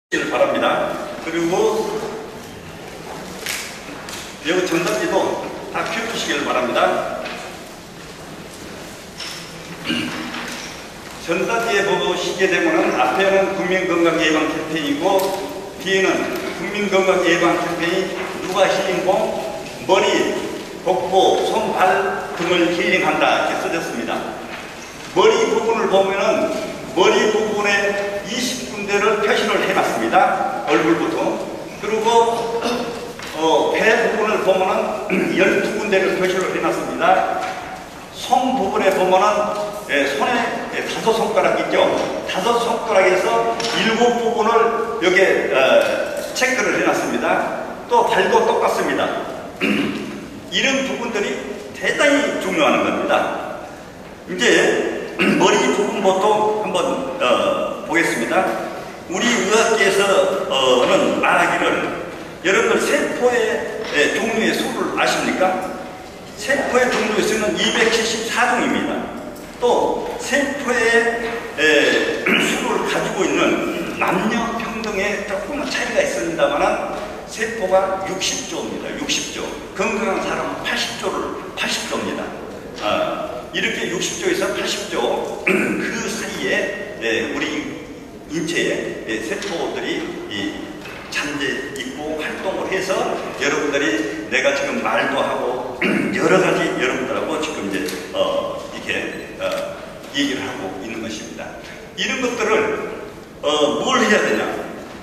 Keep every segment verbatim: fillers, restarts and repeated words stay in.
바랍니다. 그리고 여기 전단지도 다 펴주시길 바랍니다. 전단지에 보시게 되면 앞에는 국민건강예방 캠페인이고 뒤에는 국민건강예방 캠페인 누가 힐링봉 머리, 복부, 손, 발 등을 힐링한다 이렇게 써졌습니다. 머리 부분을 보면은 머리 부분에 이십 군데를 표시를 해놨습니다. 얼굴부터. 그리고 어, 배 부분을 보면은 열두 군데를 표시를 해놨습니다. 손 부분에 보면은 예, 손에 예, 다섯 손가락 있죠. 다섯 손가락에서 일곱 부분을 여기에 어, 체크를 해놨습니다. 또 발도 똑같습니다. 이런 부분들이 대단히 중요한 겁니다. 이제 머리 부분부터 한번 어, 보겠습니다. 우리 의학계에서는 말하기를 여러분들 세포의 예, 종류의 수를 아십니까? 세포의 종류의 수는 이백칠십사 종입니다. 또 세포의 에, 수를 가지고 있는 남녀 평등에 조금은 차이가 있습니다만 세포가 육십 조입니다. 육십 조. 건강한 사람은 팔십 조를 팔십 조입니다. 아, 이렇게 육십 조에서 팔십 조 그 사이에 에, 우리 인체에 에, 세포들이 이, 잠재 있고 활동을 해서 여러분들이 내가 지금 말도 하고 여러 가지 여러분들하고 지금 이제 어, 이렇게 어, 얘기를 하고 있는 것입니다. 이런 것들을 어, 뭘 해야 되냐?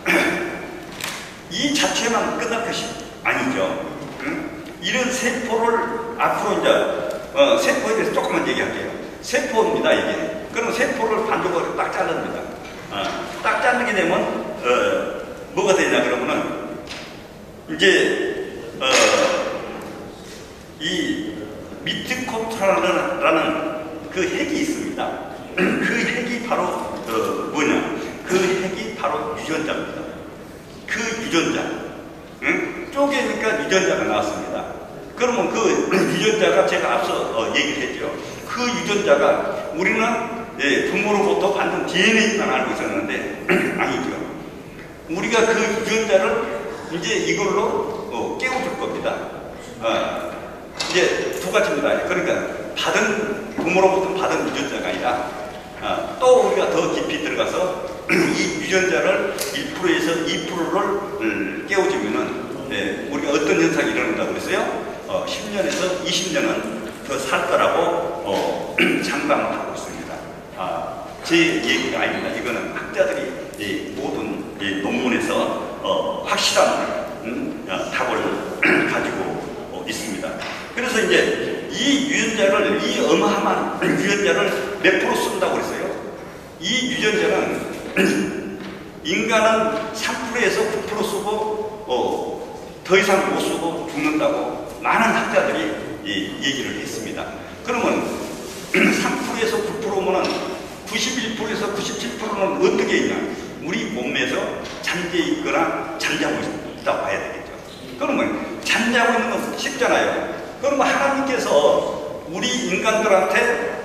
이 자체만 끝날 것이 아니죠. 응? 이런 세포를 앞으로 이제 어, 세포에 대해서 조금만 얘기할게요. 세포입니다 이게. 그럼 세포를 반죽으로 딱 자릅니다. 어, 딱 자르게 되면 어, 뭐가 되냐 그러면은 이제 어, 이 미토콘드리아라는 그 핵이 있습니다. 그 핵이 바로 어, 뭐냐? 그 핵이 바로 유전자입니다. 그 유전자, 응? 쪼개니까 유전자가 나왔습니다. 그러면 그 유전자가 제가 앞서 어, 얘기를 했죠. 그 유전자가 우리는 예, 부모로부터 받는 디엔에이만 알고 있었는데 아니죠. 우리가 그 유전자를 이제 이걸로 어, 깨워줄 겁니다. 어, 이제 두 가지입니다. 그러니까 받은 부모로부터 받은 유전자가 아니라 어, 또 우리가 더 깊이 들어가서 이 유전자를 일 퍼센트에서 이 퍼센트를 깨워주면은 예, 우리가 어떤 현상이 일어난다고 그랬어요? 어, 십 년에서 이십 년은 더 살 거라고 어, 장담을 하고 있습니다. 아, 제 얘기가 아닙니다. 이거는 학자들이 이 모든 이 논문에서 어, 확실한 음, 어, 답을 가지고 어, 있습니다. 그래서 이제 이 유전자를 이 어마어마한 유전자를 몇 프로 쓴다고 그랬어요? 이 유전자는 인간은 삼 퍼센트에서 구 퍼센트 쓰고 어, 더 이상 못 쓰고 죽는다고 많은 학자들이 이, 얘기를 했습니다. 그러면 삼 퍼센트에서 구 퍼센트면 구십일 퍼센트에서 구십칠 퍼센트는 어떻게 있냐? 우리 몸에서 잠재 있거나 잠자고 있다고 봐야 되겠죠. 그러면 잠자고 있는 건 쉽잖아요. 그러면 하나님께서 우리 인간들한테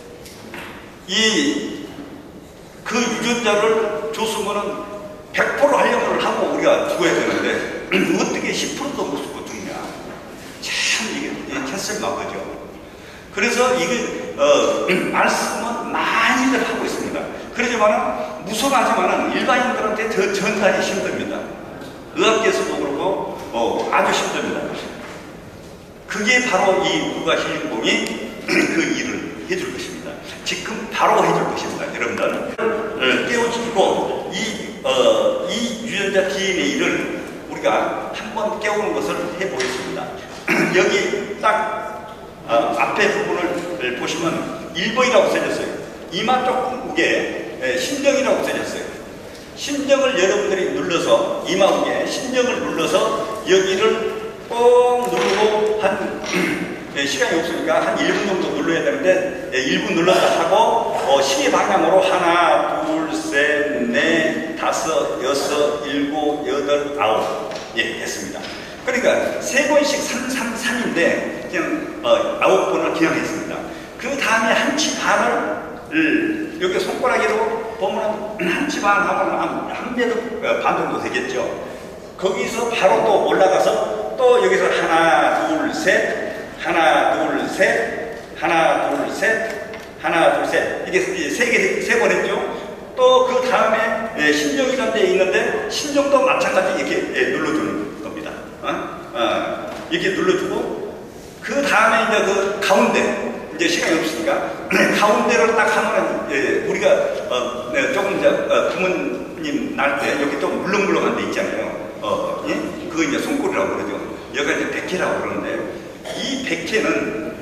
이 그 유전자를 줬으면은 백 퍼센트 활용을 하고 우리가 죽어야 되는데 어떻게 십 퍼센트도 못 쓰고 죽냐? 참 이게 캐슬마커죠. 그래서 이게 어, 말씀은 많이들 하고 있습니다. 그러지만 무서워하지만 일반인들한테 더 전달이 힘듭니다. 의학계에서도 그렇고 어, 아주 힘듭니다. 그게 바로 이 누가 힐링봉이 그 일을 해줄 것입니다. 지금 바로 해줄 것입니다. 여러분들 깨워주고 이, 어, 이 유전자 디엔에이를 우리가 한번 깨우는 것을 해보겠습니다. 여기 딱 어, 앞에 부분을 보시면 일 번이라고 써졌어요. 이마 조금 우게 예, 신정이라고 써졌어요. 신정을 여러분들이 눌러서 이마 우게 신정을 눌러서 여기를 꼭 누르고 한 예, 시간이 없으니까 한 일 분 정도 눌러야 되는데 예, 일 분 눌러서 하고 어, 시계 방향으로 하나, 둘, 셋, 넷, 다섯, 여섯, 일곱, 여덟, 아홉 예, 됐습니다. 그러니까 세 번씩 삼, 삼, 삼인데 그냥 어, 아홉 번을 그냥 했습니다. 그 다음에 한치 반을 여기 손가락으로 보면 한 치 반 하면 한, 한 배도 반 정도 되겠죠. 거기서 바로 또 올라가서 또 여기서 하나, 둘, 셋, 하나, 둘, 셋, 하나, 둘, 셋, 하나, 둘, 셋. 이게 세 개, 세 번 했죠. 또 그 다음에 신정이라는 데 있는데 신정도 마찬가지 이렇게 눌러주는 겁니다. 어? 어, 이렇게 눌러주고 그 다음에 이제 그 가운데 이제 시간이 없으니까 가운데를 딱 하면은 예, 우리가 어, 네, 조금 이제 어, 부모님 날 때 여기 좀 물렁물렁한 데 있잖아요. 어, 예? 그거 이제 손골이라고 그러죠. 여기가 이제 백회라고 그러는데 이 백회는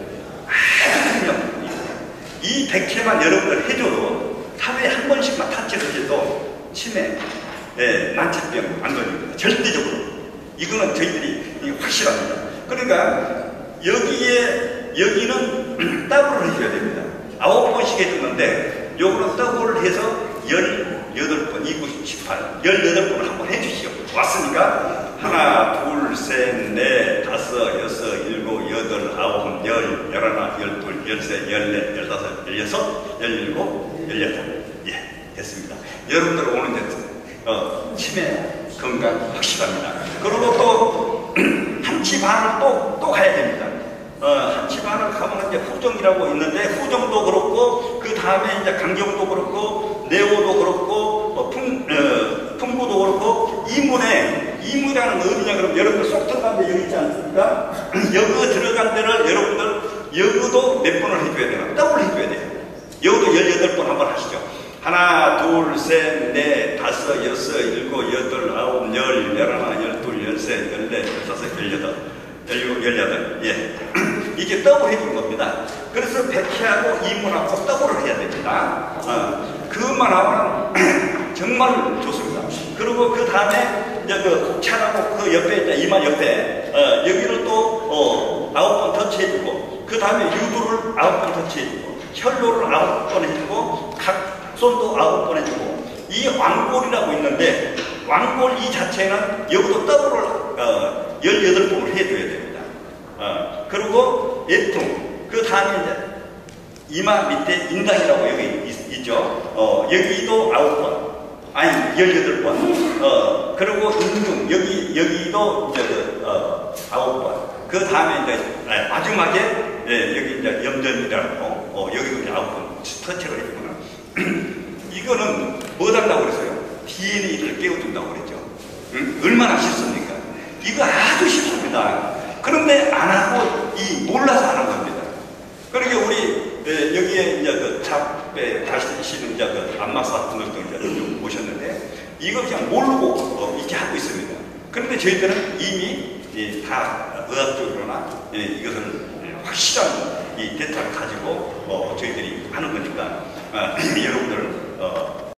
아주 중요합니다. 이 백회만 여러분들 해줘도 하루에 한 번씩만 타치를 해도 치매, 예, 난치병 안 걸립니다. 절대적으로. 이거는 저희들이 확실합니다. 그러니까 여기에 여기는 더블을 해줘야 됩니다. 아홉 번씩 해주는데 요거는 더블을 해서 열여덟 번, 이구, 십팔, 열여덟 번을 한번 해주시오. 왔으니까 하나, 둘, 셋, 넷, 다섯, 여섯, 일곱, 여덟, 아홉, 열, 열하나, 열둘, 열셋, 열넷, 열다섯, 열여섯, 열일곱, 열여덟. 예, 됐습니다. 여러분들 오늘 이제 어, 치매 건강 확실합니다. 그리고 또 한 치 반을 또, 또 가야 됩니다. 어, 한 치 반을 가면 이제 후정이라고 있는데 후정도 그렇고 그 다음에 이제 강경도 그렇고 내오도 그렇고 어, 풍, 어, 풍부도 그렇고 이문에 이문이라는 어디냐 그러면 여러분들 쏙 들어간 데 여기 있지 않습니까? 여기 들어간 데를 여러분들 여기도 몇 번을 해줘야 되나? 더블 해줘야 돼요. 여기도 열여덟 번 한번 하시죠. 하나, 둘, 셋, 넷, 다섯, 여섯, 일곱, 여덟, 아홉, 열, 열하나, 열둘, 열셋, 열넷, 열다섯, 열여덟, 열일곱, 열여덟. 예. 이게 더블 해주는 겁니다. 그래서 백회하고 이문하고 더블을 해야 됩니다. 어, 그것만 하면 정말 좋습니다. 그리고 그 다음에 이제 그 곡차라고 그 옆에 있다, 이마 옆에, 어, 여기를 또, 어, 아홉 번 터치해주고, 그 다음에 유두를 아홉 번 터치해주고, 혈로를 아홉 번 해주고, 각 손도 아홉 번 해주고 이 왕골이라고 있는데 왕골 이 자체는 여기도 더블을 어, 열여덟 번을 해줘야 됩니다. 어, 그리고 예통 그 다음에 이제 이마 밑에 인당이라고 여기 있, 있죠. 어, 여기도 아홉 번 아니 열여덟 번 어, 그리고 인중 여기 여기도 이제 어, 아홉 번 그 다음에 이제 아, 마지막에 예, 여기 이제 염전이라고 어, 여기도 이제 아홉 번 터치를 해주구나. 이거는 뭐 달라고 그랬어요? 디엔에이를 깨워준다고 그랬죠. 응? 얼마나 쉽습니까? 이거 아주 쉽습니다. 그런데 안 하고 이 몰라서 안 한 겁니다. 그러니까 우리 에, 여기에 이제 그 잡에 가시는 이제 그 안마사 분들도 이제 좀 오셨는데 이걸 그냥 모르고 어, 이렇게 하고 있습니다. 그런데 저희들은 이미 예, 다 의학적으로나 예, 이것을 확실한 이 데이터를 가지고 어, 저희들이 하는 거니까 어, 여러분들 어,